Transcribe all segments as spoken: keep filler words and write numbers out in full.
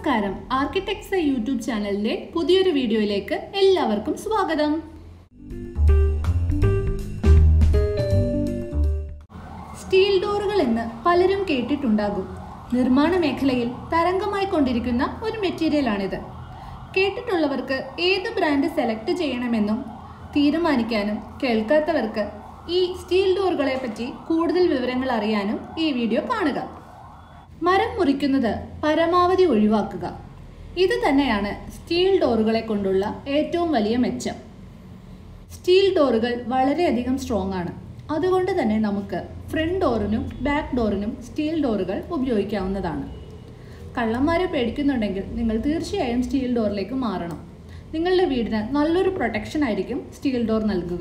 നമസ്കാരം, architects YouTube ചാനലിലെ പുതിയൊരു വീഡിയോയിലേക്ക് എല്ലാവർക്കും സ്വാഗതം. സ്റ്റീൽ ഡോറുകൾ എന്ന് പലരും കേട്ടിട്ടുണ്ടാകും. നിർമ്മാണ മേഖലയിൽ തരംഗമായി കൊണ്ടിരിക്കുന്ന ഒരു മെറ്റീരിയലാണിത്. കേട്ടിട്ടുള്ളവർക്ക് ഏത് ബ്രാൻഡ് സെലക്ട് ചെയ്യണമെന്നും തീരുമാനിക്കാനും, കേൾക്കാത്തവർക്ക് ഈ സ്റ്റീൽ ഡോറുകളെ പറ്റി കൂടുതൽ വിവരങ്ങൾ അറിയാനും ഈ വീഡിയോ കാണുക. മരം മുറിക്കുന്നത് പരമാവധി ഒഴിവാക്കുക. ഇത് തന്നെയാണ് സ്റ്റീൽ ഡോറുകളെ കൊണ്ടുള്ള ഏറ്റവും വലിയ മെച്ചം. സ്റ്റീൽ ഡോറുകൾ വളരെയധികം സ്ട്രോങ് ആണ്. അതുകൊണ്ട് തന്നെ നമുക്ക് ഫ്രണ്ട് ഡോറിനും ബാക്ക് ഡോറിനും സ്റ്റീൽ ഡോറുകൾ ഉപയോഗിക്കാവുന്നതാണ്. കള്ളന്മാരെ പേടിക്കുന്നുണ്ടെങ്കിൽ നിങ്ങൾ തീർച്ചയായും സ്റ്റീൽ ഡോറിലേക്ക് മാറണം. നിങ്ങളുടെ വീടിന് നല്ലൊരു പ്രൊട്ടക്ഷൻ ആയിരിക്കും സ്റ്റീൽ ഡോർ നൽകുക.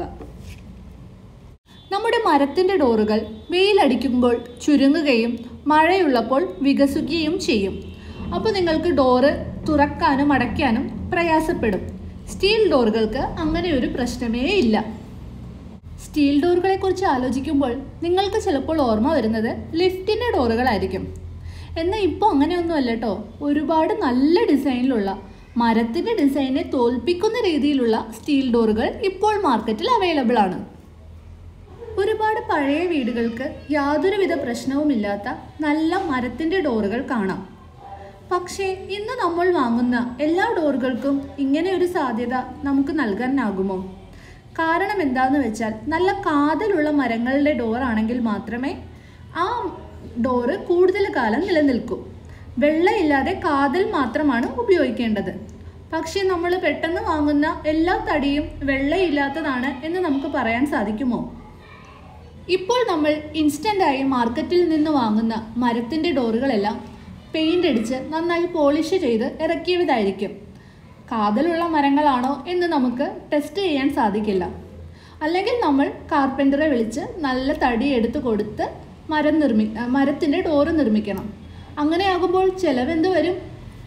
നമ്മുടെ മരത്തിൻ്റെ ഡോറുകൾ വെയിലടിക്കുമ്പോൾ ചുരുങ്ങുകയും മഴയുള്ളപ്പോൾ വികസിക്കുകയും ചെയ്യും. അപ്പോൾ നിങ്ങൾക്ക് ഡോറ് തുറക്കാനും അടയ്ക്കാനും പ്രയാസപ്പെടും. സ്റ്റീൽ ഡോറുകൾക്ക് അങ്ങനെ ഒരു പ്രശ്നമേ ഇല്ല. സ്റ്റീൽ ഡോറുകളെ കുറിച്ച് ആലോചിക്കുമ്പോൾ നിങ്ങൾക്ക് ചിലപ്പോൾ ഓർമ്മ വരുന്നത് ലിഫ്റ്റിൻ്റെ ഡോറുകളായിരിക്കും. എന്നാൽ ഇപ്പോൾ അങ്ങനെയൊന്നുമല്ല കേട്ടോ. ഒരുപാട് നല്ല ഡിസൈനിലുള്ള, മരത്തിൻ്റെ ഡിസൈനെ തോൽപ്പിക്കുന്ന രീതിയിലുള്ള സ്റ്റീൽ ഡോറുകൾ ഇപ്പോൾ മാർക്കറ്റിൽ അവൈലബിൾ ആണ്. ഒരുപാട് പഴയ വീടുകൾക്ക് യാതൊരുവിധ പ്രശ്നവുമില്ലാത്ത നല്ല മരത്തിൻ്റെ ഡോറുകൾ കാണാം. പക്ഷേ ഇന്ന് നമ്മൾ വാങ്ങുന്ന എല്ലാ ഡോറുകൾക്കും ഇങ്ങനെ ഒരു സാധ്യത നമുക്ക് നൽകാനാകുമോ? കാരണം എന്താണെന്ന് വെച്ചാൽ, നല്ല കാതലുള്ള മരങ്ങളുടെ ഡോറാണെങ്കിൽ മാത്രമേ ആ ഡോറ് കൂടുതൽ കാലം നിലനിൽക്കൂ. വെള്ളയില്ലാതെ കാതൽ മാത്രമാണ് ഉപയോഗിക്കേണ്ടത്. പക്ഷേ നമ്മൾ പെട്ടെന്ന് വാങ്ങുന്ന എല്ലാ തടിയും വെള്ളയില്ലാത്തതാണ് എന്ന് നമുക്ക് പറയാൻ സാധിക്കുമോ? ഇപ്പോൾ നമ്മൾ ഇൻസ്റ്റൻ്റായി മാർക്കറ്റിൽ നിന്ന് വാങ്ങുന്ന മരത്തിൻ്റെ ഡോറുകളെല്ലാം പെയിൻ്റ് അടിച്ച് നന്നായി പോളിഷ് ചെയ്ത് ഇറക്കിയതായിരിക്കും. കാതലുള്ള മരങ്ങളാണോ എന്ന് നമുക്ക് ടെസ്റ്റ് ചെയ്യാൻ സാധിക്കില്ല. അല്ലെങ്കിൽ നമ്മൾ കാർപ്പൻ്ററെ വിളിച്ച് നല്ല തടി എടുത്ത് കൊടുത്ത് മരം നിർമ്മി മരത്തിൻ്റെ ഡോറ് നിർമ്മിക്കണം. അങ്ങനെയാകുമ്പോൾ ചിലവെന്ത് വരും?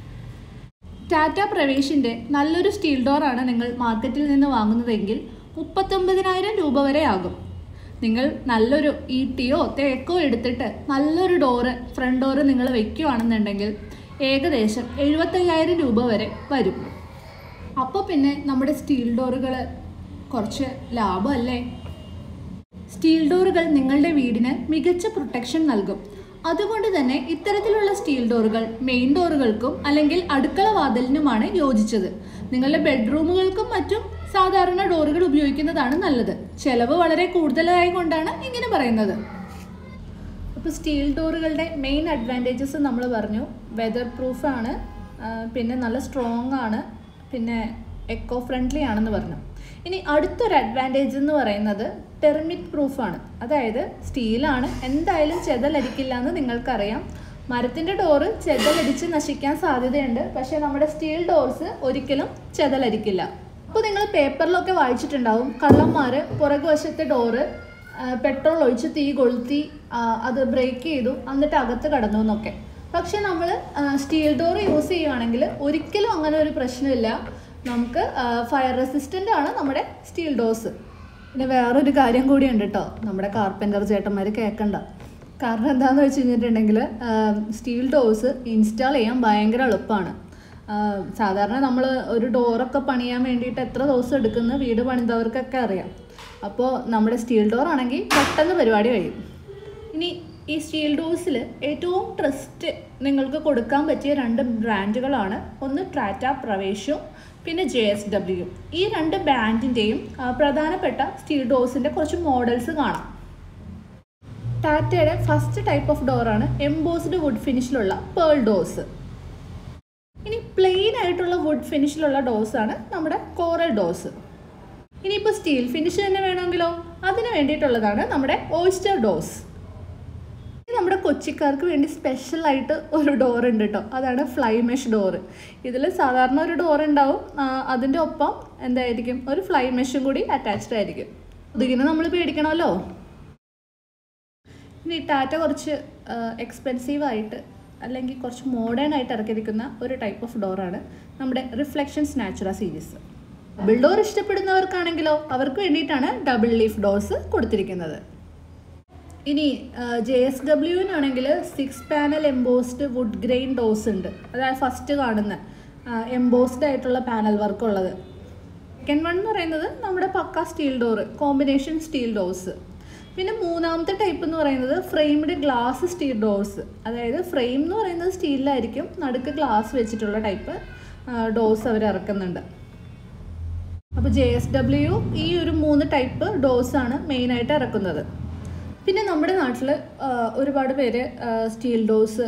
ടാറ്റ പ്രവേശിൻ്റെ നല്ലൊരു സ്റ്റീൽ ഡോറാണ് നിങ്ങൾ മാർക്കറ്റിൽ നിന്ന് വാങ്ങുന്നതെങ്കിൽ മുപ്പത്തൊമ്പതിനായിരം രൂപ വരെ ആകും. നിങ്ങൾ നല്ലൊരു ഈട്ടിയോ തേക്കോ എടുത്തിട്ട് നല്ലൊരു ഡോറ്, ഫ്രണ്ട് ഡോറ് നിങ്ങൾ വയ്ക്കുകയാണെന്നുണ്ടെങ്കിൽ ഏകദേശം എഴുപത്തയ്യായിരം രൂപ വരെ വരും. അപ്പോൾ പിന്നെ നമ്മുടെ സ്റ്റീൽ ഡോറുകൾ കുറച്ച് ലാഭമല്ലേ? സ്റ്റീൽ ഡോറുകൾ നിങ്ങളുടെ വീടിന് മികച്ച പ്രൊട്ടക്ഷൻ നൽകും. അതുകൊണ്ട് തന്നെ ഇത്തരത്തിലുള്ള സ്റ്റീൽ ഡോറുകൾ മെയിൻ ഡോറുകൾക്കും അല്ലെങ്കിൽ അടുക്കള വാതിലിനുമാണ് യോജിച്ചത്. നിങ്ങളുടെ ബെഡ്റൂമുകൾക്കും മറ്റും സാധാരണ ഡോറുകൾ ഉപയോഗിക്കുന്നതാണ് നല്ലത്. ചിലവ് വളരെ കൂടുതലായി കൊണ്ടാണ് ഇങ്ങനെ പറയുന്നത്. അപ്പോൾ സ്റ്റീൽ ഡോറുകളുടെ മെയിൻ അഡ്വാൻറ്റേജസ് നമ്മൾ പറഞ്ഞു. വെതർ പ്രൂഫാണ്, പിന്നെ നല്ല സ്ട്രോങ് ആണ്, പിന്നെ എക്കോ ഫ്രണ്ട്ലി ആണെന്ന് പറഞ്ഞു. ഇനി അടുത്തൊരു അഡ്വാൻറ്റേജ് എന്ന് പറയുന്നത് ടെർമിറ്റ് പ്രൂഫാണ്. അതായത് സ്റ്റീലാണ്, എന്തായാലും ചെതലടിക്കില്ല എന്ന് നിങ്ങൾക്കറിയാം. മരത്തിൻ്റെ ഡോറ് ചെതലടിച്ച് നശിക്കാൻ സാധ്യതയുണ്ട്. പക്ഷേ നമ്മുടെ സ്റ്റീൽ ഡോർസ് ഒരിക്കലും ചെതലടിക്കില്ല. അപ്പോൾ നിങ്ങൾ പേപ്പറിലൊക്കെ വായിച്ചിട്ടുണ്ടാവും, കള്ളന്മാർ പുറകുവശത്തെ ഡോറ് പെട്രോൾ ഒഴിച്ച് തീ കൊളുത്തി അത് ബ്രേക്ക് ചെയ്തു എന്നിട്ട് അകത്ത് കടന്നു എന്നൊക്കെ. പക്ഷെ നമ്മൾ സ്റ്റീൽ ഡോർ യൂസ് ചെയ്യുകയാണെങ്കിൽ ഒരിക്കലും അങ്ങനെ ഒരു പ്രശ്നമില്ല. നമുക്ക് ഫയർ റെസിസ്റ്റൻ്റ് ആണ് നമ്മുടെ സ്റ്റീൽ ഡോർസ്. പിന്നെ വേറൊരു കാര്യം കൂടിയുണ്ട് കേട്ടോ, നമ്മുടെ കാർപ്പൻ്റർ ചേട്ടന്മാർ കേൾക്കണ്ട. കാരണം എന്താണെന്ന് വെച്ച് കഴിഞ്ഞിട്ടുണ്ടെങ്കിൽ സ്റ്റീൽ ഡോർസ് ഇൻസ്റ്റാൾ ചെയ്യാൻ ഭയങ്കര എളുപ്പമാണ്. സാധാരണ നമ്മൾ ഒരു ഡോറൊക്കെ പണിയാൻ വേണ്ടിയിട്ട് എത്ര ദിവസം എടുക്കുന്ന വീട് പണിതവർക്കൊക്കെ അറിയാം. അപ്പോൾ നമ്മുടെ സ്റ്റീൽ ഡോർ ആണെങ്കിൽ പെട്ടെന്ന് പരിപാടി കഴിയും. ഇനി ഈ സ്റ്റീൽ ഡോർസിൽ ഏറ്റവും ട്രസ്റ്റ് നിങ്ങൾക്ക് കൊടുക്കാൻ പറ്റിയ രണ്ട് ബ്രാൻഡുകളാണ്. ഒന്ന് ടാറ്റ പ്രവേശും പിന്നെ ജെ എസ് ഡബ്ല്യു. ഈ രണ്ട് ബ്രാൻഡിൻ്റെയും പ്രധാനപ്പെട്ട സ്റ്റീൽ ഡോർസിൻ്റെ കുറച്ച് മോഡൽസ് കാണാം. ടാറ്റയുടെ ഫസ്റ്റ് ടൈപ്പ് ഓഫ് ഡോറാണ് എംബോസ്ഡ് വുഡ് ഫിനിഷിലുള്ള പേൾ ഡോർസ്. ഇനി പ്ലെയിൻ ആയിട്ടുള്ള വുഡ് ഫിനിഷിലുള്ള ഡോർസാണ് നമ്മുടെ കോറൽ ഡോർസ്. ഇനിയിപ്പോൾ സ്റ്റീൽ ഫിനിഷ് തന്നെ വേണമെങ്കിലോ, അതിന് വേണ്ടിയിട്ടുള്ളതാണ് നമ്മുടെ ഓയിസ്റ്റർ ഡോർസ്. നമ്മുടെ കൊച്ചിക്കാർക്ക് വേണ്ടി സ്പെഷ്യലായിട്ട് ഒരു ഡോർ ഉണ്ട് കേട്ടോ, അതാണ് ഫ്ലൈ മെഷ് ഡോറ്. ഇതിൽ സാധാരണ ഒരു ഡോർ ഉണ്ടാവും, അതിൻ്റെ ഒപ്പം എന്തായിരിക്കും ഒരു ഫ്ലൈ മെഷും കൂടി അറ്റാച്ച്ഡ് ആയിരിക്കും. ഇതിങ്ങനെ നമ്മൾ പേടിക്കണമല്ലോ. ഇനി ടാറ്റ കുറച്ച് എക്സ്പെൻസീവായിട്ട് അല്ലെങ്കിൽ കുറച്ച് മോഡേൺ ആയിട്ട് ഇറക്കിയിരിക്കുന്ന ഒരു ടൈപ്പ് ഓഫ് ഡോറാണ് നമ്മുടെ reflections natura series. Double door ഇഷ്ടപ്പെടുന്നവർക്കാണെങ്കിലോ അവർക്ക് വേണ്ടിയിട്ടാണ് ഡബിൾ ലീഫ് ഡോർസ് കൊടുത്തിരിക്കുന്നത്. ഇനി ജെ എസ് ഡബ്ല്യുവിനാണെങ്കിൽ six panel embossed wood grain doors ഉണ്ട്. അതായത് ഫസ്റ്റ് കാണുന്ന എംബോസ്ഡ് ആയിട്ടുള്ള പാനൽ വർക്ക് ഉള്ളത്. സെക്കൻഡ് വൺ എന്ന് പറയുന്നത് നമ്മുടെ പക്ക steel door, combination steel doors. പിന്നെ മൂന്നാമത്തെ ടൈപ്പ് എന്ന് പറയുന്നത് ഫ്രെയിംഡ് ഗ്ലാസ് സ്റ്റീൽ ഡോർസ്. അതായത് ഫ്രെയിം എന്ന് പറയുന്നത് സ്റ്റീലിലായിരിക്കും, നടുക്ക് ഗ്ലാസ് വെച്ചിട്ടുള്ള ടൈപ്പ് ഡോസ് അവർ ഇറക്കുന്നുണ്ട്. അപ്പോൾ ജെ എസ് ഡബ്ല്യു ഈ ഒരു മൂന്ന് ടൈപ്പ് ഡോസാണ് മെയിനായിട്ട് ഇറക്കുന്നത്. പിന്നെ നമ്മുടെ നാട്ടിൽ ഒരുപാട് പേര് സ്റ്റീൽ ഡോസ്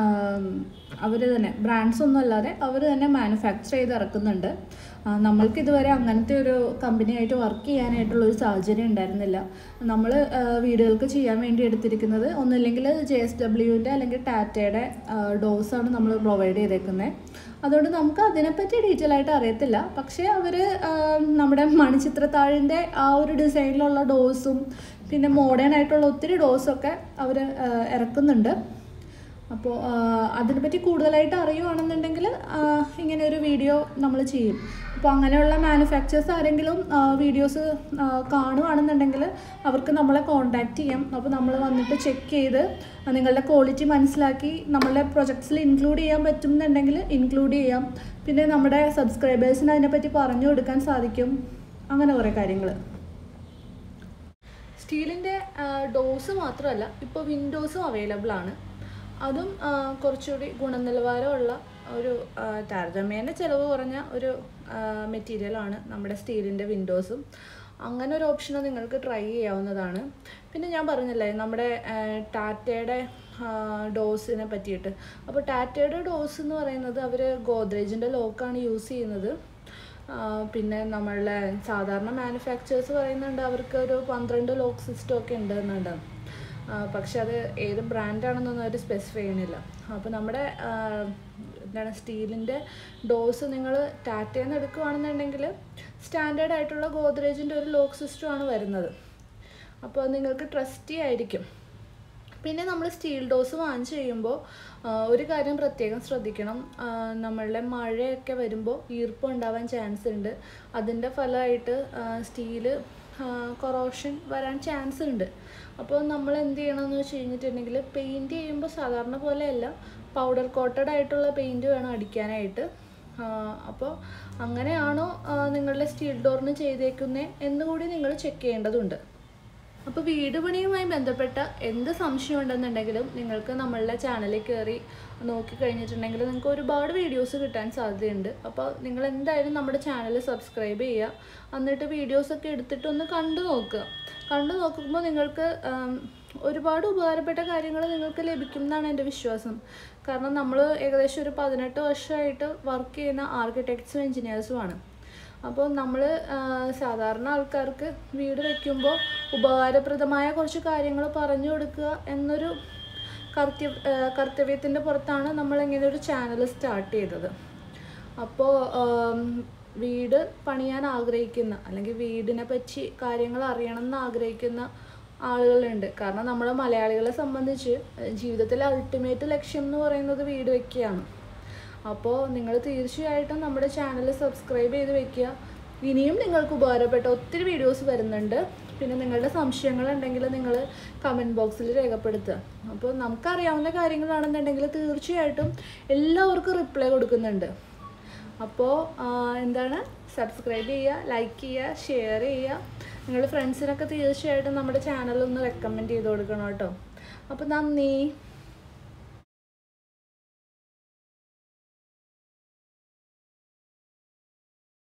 അവർ തന്നെ ബ്രാൻഡ്സ് ഒന്നും അല്ലാതെ അവർ തന്നെ മാനുഫാക്ചർ ചെയ്ത് ഇറക്കുന്നുണ്ട്. നമ്മൾക്ക് ഇതുവരെ അങ്ങനത്തെ ഒരു കമ്പനിയായിട്ട് വർക്ക് ചെയ്യാനായിട്ടുള്ളൊരു സാഹചര്യം ഉണ്ടായിരുന്നില്ല. നമ്മൾ വീടുകൾക്ക് ചെയ്യാൻ വേണ്ടി എടുത്തിരിക്കുന്നത് ഒന്നുമില്ലെങ്കിൽ ജെ എസ് ഡബ്ല്യുവിൻ്റെ അല്ലെങ്കിൽ ടാറ്റയുടെ ഡോസാണ് നമ്മൾ പ്രൊവൈഡ് ചെയ്തേക്കുന്നത്. അതുകൊണ്ട് നമുക്ക് അതിനെപ്പറ്റി ഡീറ്റെയിൽ ആയിട്ട് അറിയത്തില്ല. പക്ഷേ അവർ നമ്മുടെ മണിച്ചിത്രത്താഴിൻ്റെ ആ ഒരു ഡിസൈനിലുള്ള ഡോസും പിന്നെ മോഡേൺ ആയിട്ടുള്ള ഒത്തിരി ഡോസൊക്കെ അവർ ഇറക്കുന്നുണ്ട്. അപ്പോൾ അതിനെപ്പറ്റി കൂടുതലായിട്ട് അറിയുവാണെന്നുണ്ടെങ്കിൽ ഇങ്ങനെ ഒരു വീഡിയോ നമ്മൾ ചെയ്യും. അപ്പോൾ അങ്ങനെയുള്ള മാനുഫാക്ചേഴ്സ് ആരെങ്കിലും വീഡിയോസ് കാണുകയാണെന്നുണ്ടെങ്കിൽ അവർക്ക് നമ്മളെ കോൺടാക്റ്റ് ചെയ്യാം. അപ്പോൾ നമ്മൾ വന്നിട്ട് ചെക്ക് ചെയ്ത് നിങ്ങളുടെ ക്വാളിറ്റി മനസ്സിലാക്കി നമ്മളുടെ പ്രൊജക്ട്സിൽ ഇൻക്ലൂഡ് ചെയ്യാൻ പറ്റുന്നുണ്ടെങ്കിൽ ഇൻക്ലൂഡ് ചെയ്യാം. പിന്നെ നമ്മുടെ സബ്സ്ക്രൈബേഴ്സിന് അതിനെപ്പറ്റി പറഞ്ഞു കൊടുക്കാൻ സാധിക്കും. അങ്ങനെ കുറേ കാര്യങ്ങൾ. സ്റ്റീലിൻ്റെ ഡോസ് മാത്രമല്ല, ഇപ്പോൾ വിൻഡോസും അവൈലബിൾ ആണ്. അതും കുറച്ചുകൂടി ഗുണനിലവാരമുള്ള ഒരു താരതമ്യേന ചിലവ് കുറഞ്ഞ ഒരു മെറ്റീരിയലാണ് നമ്മുടെ സ്റ്റീലിൻ്റെ വിൻഡോസും. അങ്ങനെ ഒരു ഓപ്ഷൻ നിങ്ങൾക്ക് ട്രൈ ചെയ്യാവുന്നതാണ്. പിന്നെ ഞാൻ പറഞ്ഞില്ലേ നമ്മുടെ ടാറ്റയുടെ ഡോസിനെ പറ്റിയിട്ട്. അപ്പോൾ ടാറ്റയുടെ ഡോസ് എന്ന് പറയുന്നത് അവർ ഗോദ്രേജിൻ്റെ ലോക്കാണ് യൂസ് ചെയ്യുന്നത്. പിന്നെ നമ്മളുടെ സാധാരണ മാനുഫാക്ചേഴ്സ് പറയുന്നുണ്ട് അവർക്ക് ഒരു പന്ത്രണ്ട് ലോക്ക് സിസ്റ്റം ഒക്കെ ഉണ്ടെന്നുണ്ട്. പക്ഷെ അത് ഏത് ബ്രാൻഡാണെന്നൊന്നും അവർ സ്പെസിഫൈ ചെയ്യണില്ല. അപ്പോൾ നമ്മുടെ എന്താണ് സ്റ്റീലിൻ്റെ ഡോസ് നിങ്ങൾ ടാറ്റയിൽ നിന്ന് എടുക്കുകയാണെന്നുണ്ടെങ്കിൽ സ്റ്റാൻഡേർഡ് ആയിട്ടുള്ള ഗോദ്രേജിൻ്റെ ഒരു ലോക്ക് സിസ്റ്റമാണ് വരുന്നത്. അപ്പോൾ നിങ്ങൾക്ക് ട്രസ്റ്റി ആയിരിക്കും. പിന്നെ നമ്മൾ സ്റ്റീൽ ഡോസ് വാങ്ങിച്ച് കഴിയുമ്പോൾ ഒരു കാര്യം പ്രത്യേകം ശ്രദ്ധിക്കണം. നമ്മളുടെ മഴയൊക്കെ വരുമ്പോൾ ഈർപ്പം ഉണ്ടാവാൻ ചാൻസ് ഉണ്ട്. അതിൻ്റെ ഫലമായിട്ട് സ്റ്റീല് കൊറോഷൻ വരാൻ ചാൻസ് ഉണ്ട്. അപ്പോൾ നമ്മൾ എന്ത് ചെയ്യണമെന്ന് വെച്ച് കഴിഞ്ഞിട്ടുണ്ടെങ്കിൽ പെയിൻറ്റ് ചെയ്യുമ്പോൾ സാധാരണ പോലെയല്ല, പൗഡർ കോട്ടഡ് ആയിട്ടുള്ള പെയിൻറ്റ് വേണം അടിക്കാനായിട്ട്. അപ്പോൾ അങ്ങനെയാണോ നിങ്ങളുടെ സ്റ്റീൽ ഡോറിന് ചെയ്തേക്കുന്നത് എന്നുകൂടി നിങ്ങൾ ചെക്ക് ചെയ്യേണ്ടതുണ്ട്. അപ്പോൾ വീട് പണിയുമായി ബന്ധപ്പെട്ട എന്ത് സംശയം ഉണ്ടെന്നുണ്ടെങ്കിലും നിങ്ങൾക്ക് നമ്മളുടെ ചാനലിൽ കയറി നോക്കിക്കഴിഞ്ഞിട്ടുണ്ടെങ്കിൽ നിങ്ങൾക്ക് ഒരുപാട് വീഡിയോസ് കിട്ടാൻ സാധ്യതയുണ്ട്. അപ്പോൾ നിങ്ങൾ എന്തായാലും നമ്മുടെ ചാനൽ സബ്സ്ക്രൈബ് ചെയ്യുക. എന്നിട്ട് വീഡിയോസൊക്കെ എടുത്തിട്ടൊന്ന് കണ്ടു നോക്കുക. കണ്ടു നോക്കുമ്പോൾ നിങ്ങൾക്ക് ഒരുപാട് ഉപകാരപ്പെട്ട കാര്യങ്ങൾ നിങ്ങൾക്ക് ലഭിക്കും എന്നാണ് എൻ്റെ വിശ്വാസം. കാരണം നമ്മൾ ഏകദേശം ഒരു പതിനെട്ട് വർഷമായിട്ട് വർക്ക് ചെയ്യുന്ന ആർക്കിടെക്ട്സും എൻജിനീയേഴ്സുമാണ്. അപ്പോൾ നമ്മൾ സാധാരണ ആൾക്കാർക്ക് വീട് വയ്ക്കുമ്പോൾ ഉപകാരപ്രദമായ കുറച്ച് കാര്യങ്ങൾ പറഞ്ഞു കൊടുക്കുക എന്നൊരു കർത്തവ്യ കർത്തവ്യത്തിൻ്റെ പുറത്താണ് നമ്മളിങ്ങനെ ഒരു ചാനൽ സ്റ്റാർട്ട് ചെയ്തത്. അപ്പോൾ വീട് പണിയാൻ ആഗ്രഹിക്കുന്ന അല്ലെങ്കിൽ വീടിനെ പറ്റി കാര്യങ്ങൾ അറിയണം എന്ന് ആഗ്രഹിക്കുന്ന ആളുകളുണ്ട്. കാരണം നമ്മൾ മലയാളികളെ സംബന്ധിച്ച് ജീവിതത്തിലെ അൾട്ടിമേറ്റ് ലക്ഷ്യം എന്ന് പറയുന്നത് വീട് വയ്ക്കുകയാണ്. അപ്പോൾ നിങ്ങൾ തീർച്ചയായിട്ടും നമ്മുടെ ചാനൽ സബ്സ്ക്രൈബ് ചെയ്ത് വെക്കുക. ഇനിയും നിങ്ങൾക്ക് ഉപകാരപ്പെട്ട ഒത്തിരി വീഡിയോസ് വരുന്നുണ്ട്. പിന്നെ നിങ്ങളുടെ സംശയങ്ങളുണ്ടെങ്കിൽ നിങ്ങൾ കമൻറ്റ് ബോക്സിൽ രേഖപ്പെടുത്തുക. അപ്പോൾ നമുക്കറിയാവുന്ന കാര്യങ്ങളാണെന്നുണ്ടെങ്കിൽ തീർച്ചയായിട്ടും എല്ലാവർക്കും റിപ്ലൈ കൊടുക്കുന്നുണ്ട്. അപ്പോൾ എന്താണ് സബ്സ്ക്രൈബ് ചെയ്യുക, ലൈക്ക് ചെയ്യുക, ഷെയർ ചെയ്യുക. നിങ്ങളുടെ ഫ്രണ്ട്സിനൊക്കെ തീർച്ചയായിട്ടും നമ്മുടെ ചാനലൊന്ന് റെക്കമെൻഡ് ചെയ്ത് കൊടുക്കണം കേട്ടോ. അപ്പോൾ നന്ദി.